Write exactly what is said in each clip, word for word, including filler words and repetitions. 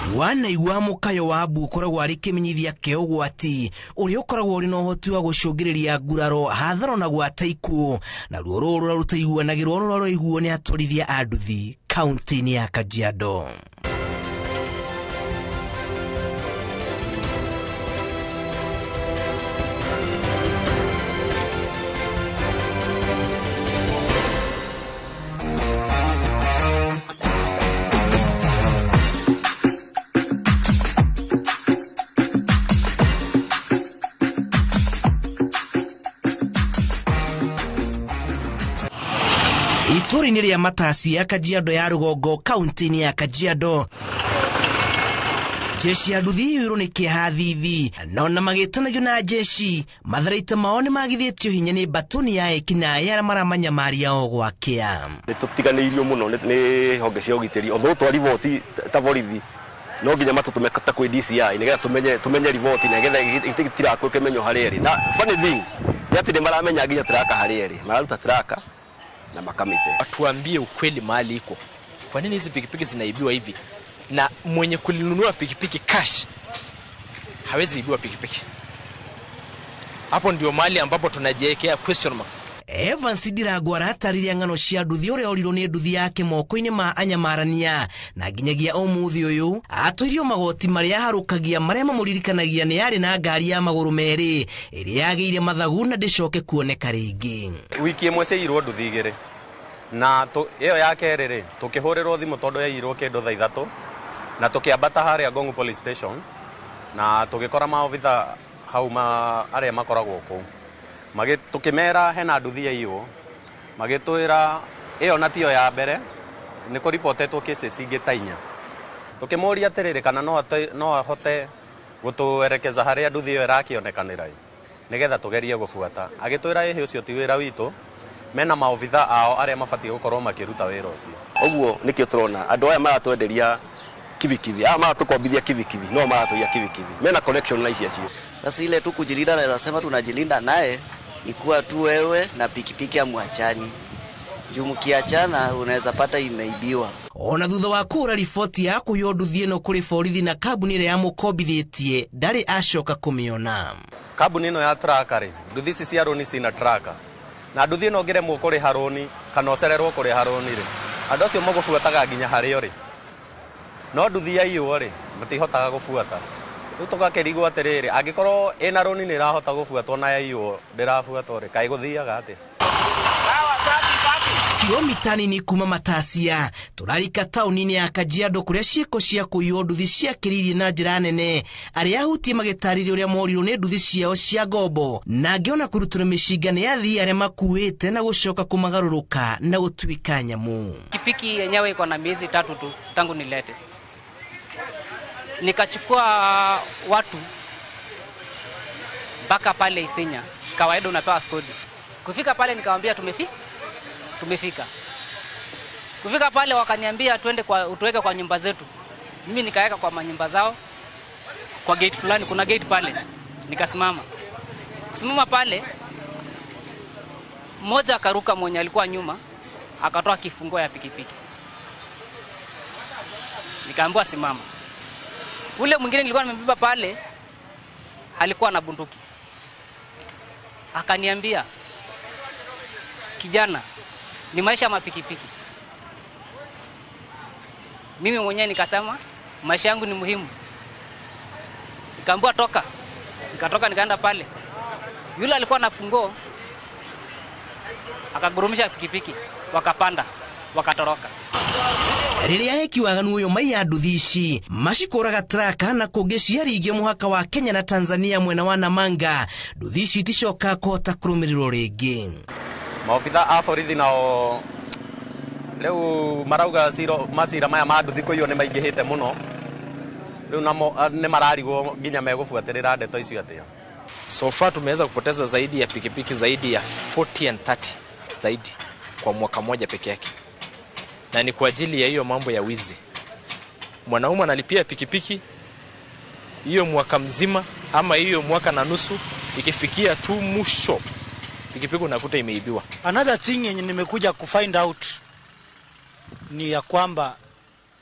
Wana iwa Mũkayo wa Abu ũkoragwo arĩ kĩmenyithia kĩa ũgwati ũrĩa ũkoragwo ũrĩ na ũhoti wa gũcũngĩrĩria nguraro, hathara na gwata ikuũ, na ruo rũrũ rũtaiguanagĩrwo rũroiguo nĩ atwarithia a nduthi kaunti-inĩ ya Kajiado. Itũũra-inĩ rĩa Matasi ya Kajiado ya rũgongo kaunti-inĩ ya Kajiado, jeshi ya nduthi yũirwo nĩ kĩeha thithi, no na magĩtanagio na jeshi, matharaita mao nĩ magithĩtio hinya nĩ batoni ya ekinaĩ arĩa maramanyamaria o gwakĩa. Nĩtũtiganĩirio mũno nĩ honge cia ũgitĩri, although twa riboti ta borithi no nginya matũtũme ta kwĩ D C I nĩgetha tumenye tumenye riboti na nĩgetha gĩtirakwo kĩmenyo harĩa ĩrĩ. Na funny thing nĩ atĩ nĩ maramenya nginya traka harĩa ĩrĩ, mararuta traka na makamite. Atuambie ukweli mahali iko. Kwa nini hizi pikipiki zinaibiwa hivi? Na mwenye kulinunua pikipiki cash hawezi ibiwa pikipiki. Hapo ndio mahali ambapo tunajiwekea question mark. Evans Ndiragwa aratariria ng'ano cia nduthi ũrĩa orirwo nĩ nduthi yake moko-inĩ ma anyamarania, na nginyagia ũmũthĩ ũyũ atũirio magoti marĩa harũkagia marĩa mamũririkanagia nĩ yarĩ na ngari ya magũrũ merĩ ĩrĩa yagĩire mathagu na ndĩcoke kuoneka rĩngĩ. Wiki ĩmwe ciairwo nduthi igĩrĩ, na ĩyo ya kerĩ rĩ tũkĩhũrĩrwo thimũ tondũ yairwo kĩndũ thaa ithatũ, na tũkĩambata harĩa Gongo Police Station na tũgĩkora maobitha hau ma arĩa makoragwo kũu. Mage tukimera hena nduthi yaiywo, magĩtwĩra ĩyo na tiyo ya mbere, nĩ kũripotetwo cases ingĩ ta inya. Tukĩmoria atĩrĩrĩ kana no no ahote gũtũerekeza harĩa nduthi ĩyo ĩrakĩonekanĩra nĩgetha tũgerie gũbuata. Agĩtwĩra ĩhĩ ũcio ti wĩra witũ, mena maobitha ao arĩa mabatie gũkorwo makĩruta wĩra ũcio. Ũguo nĩkĩo tũrona andũ aya maratwenderia kibikibi, ah maratukombithia kibikibi, no maratuia kibikibi, mena connection na icio. Sasa ile tu kujilinda, naweza sema tunajilinda naye ikuwa tu wewe na pikipiki amwachani. Juu mkiachana unaweza pata imeibiwa. Ona thutha wa kũra riboti ya kũheo nduthi ĩno kũrĩ borithi na kambuni ĩrĩa yamukombithĩtie, ndarĩ acoka kũmĩona. Kambuni ĩno ya traka rĩ, nduthi ici cia roni cina traka. Na nduthi ĩno ngeremwo kũrĩha roni kana ũcererwo kũrĩha roni rĩ, andũ acio magũbuataga nginya harĩa ũrĩ. No nduthi yaiywo rĩ, matihotaga gũbuata. Rĩu tũgakĩrigwo atĩrĩrĩ, angĩkorwo ĩna roni nĩ ĩrahota gũbuatwo na yaiywo ndĩrabuatwo rĩ, kaĩ gũthiaga atĩ? Kilomita nini kuma Matasia, tũrarika taũni-inĩ ya Kajiado kũrĩa ciĩko cia kũiywo nduthi ciakĩrĩirie na njĩra nene, arĩa ahutie magĩtarĩria ũrĩa morirwo nĩ nduthi ciao cia ngombo, na ngĩona kũrutũra mĩcinga nĩ athii arĩa makuĩte na gũcoka kũmagarũrũka na gũtuĩka nyamũ. Pikipiki yenyewe iko na miezi tatu tu tangu nilete. Nikachukua watu mpaka pale Isinya, kawaida unapewa skodi. Kufika pale nikamwambia tumefika. Tumefika. Kufika pale wakaniambia twende kwa utuweke kwa nyumba zetu. Mimi nikaweka kwa manyumba zao. Kwa gate fulani kuna gate pale. Nikasimama. Kusimama pale mmoja akaruka mwenye alikuwa nyuma, akatoa kifungo ya pikipiki. Nikaambiwa simama. Ule mwingine nilikuwa nimebeba pale alikuwa na bunduki. Akaniambia, kijana, ni maisha ya mapikipiki. Mimi mwenyewe nikasema maisha yangu ni muhimu. Nikaambiwa toka. Nikatoka nikaenda pale. Yule alikuwa na fungo akagurumisha pikipiki, wakapanda, wakatoroka. Rĩrĩa eki waganu ũyũ maiya nduthi ici macikũraga traka na kũngĩ ciaringio mũhaka wa Kenya na Tanzania mwena wa Namanga, nduthi ici iticoka kũhota kũrũmĩrĩrwo rĩngĩ. Maobitha a borithi nao rĩu marauga ciro macira maya ma nduthi kũiywo nĩ maingĩhĩte mũno. Rĩu namo nĩ mararigwo nginya megũbuatĩrĩra ndeto icio atĩa. So far tumeweza kupoteza zaidi ya pikipiki zaidi ya forty and thirty zaidi kwa mwaka moja peke yake. Na ni kwa ajili ya hiyo mambo ya wizi. Mwanaume analipia pikipiki hiyo mwaka mzima ama hiyo mwaka na nusu, ikifikia tu mwisho pikipiki unakuta imeibiwa. Another thing yenye nimekuja ku find out ni ya kwamba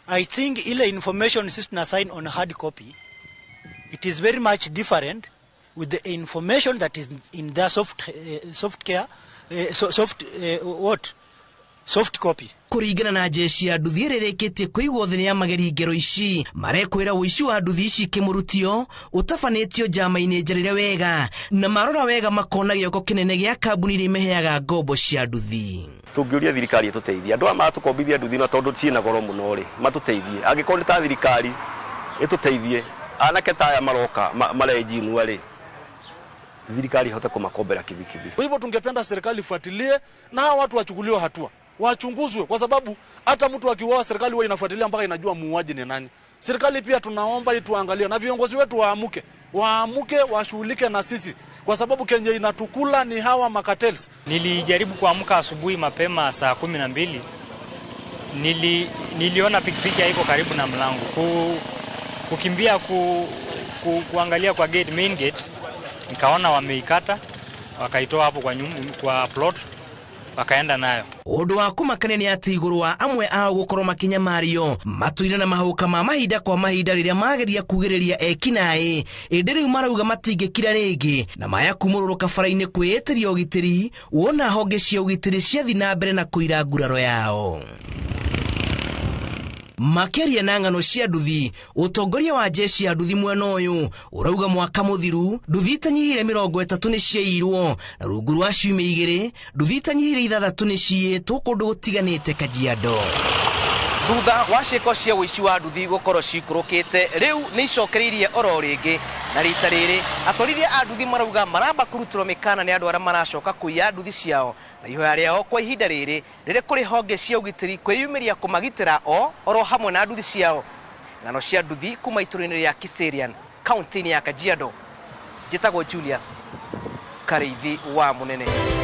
I think ile information sisi tunasign on hard copy, it is very much different with the information that is in the soft uh, soft care uh, so, soft uh, what soft copy. Kuringana na jeshi ya nduthi rireketie kuigwo thini ya mageri ngero ici marekwira uici wa nduthi ici kimurutio utafanitio jama-ini njarire wega na marora wega makona gioko kinene gia kambuni iria imeheaga ngombo cia nduthi. Tungiuria thirikari ituteithie andu ama tukombithia nduthi na tondu ciina goro muno ri matuteithie angikorwo ta thirikari ituteithie anake taya maroka marejinua ri thirikari hota kumakombera kibikibi. Kwa hivyo tungependa serikali ifuatilie na hawa watu wachukuliwe hatua, wachunguzwe, kwa sababu hata mtu akiuawa serikali huwa inafuatilia mpaka inajua muuaji ni nani. Serikali pia tunaomba ituangalie na viongozi wetu waamuke, waamuke washughulike na sisi, kwa sababu kenye inatukula ni hawa makatels. Nilijaribu kuamka asubuhi mapema saa kumi na mbili. Nili niliona pikipiki haiko karibu na mlango. Ku, kukimbia ku, ku, kuangalia kwa gate, main gate, nikaona wameikata, wakaitoa hapo kwa nyumba kwa plot, wakaenda nayo. Undu wa kumakania ni ati iguru wa amwe ao gukorwo makinyamario matuire na mahuka ma mahinda kwa mahinda riria mageria kugiriria ekinai indi riu marauga matingikira ringi na maya kumurũrũka bara-ini kwĩĩtĩria ũgitĩri wona honge cia ũgitĩri ciathi na mbere na kuira nguraro yao. Makeria na ng'ano cia nduthi utongoria wa jeshi ya nduthi mwena uyu urauga mwaka muthiru nduthi tanyihire mirongo itatu ni ciairwo na rungu rwa ciumia igiri nduthi tanyihire ithathatu ni ciitwo kundu gutiganite Kajiado. Thutha wa ciĩko cia ũici wa nduthi gukorwo ciikũrũkĩte riu ni icokereirie oro ringi na rita riri atwarithia a nduthi marauga maramba kũrutĩrwo mĩkana nĩ andũ arĩa maracoka kũiya nduthi ciao na ihoya rĩao kwa ihinda rĩrĩ rĩrĩ kũrĩ honge cia ũgitĩri kwĩyumĩria kũmagitĩra o oro hamwe na nduthi ciao. Ng'ano cia nduthi kuma itũra-inĩ rĩa Kiserian kaunti-inĩ ya Kajiado. Njĩtagwo Julius Karĩithi wa Mũnene.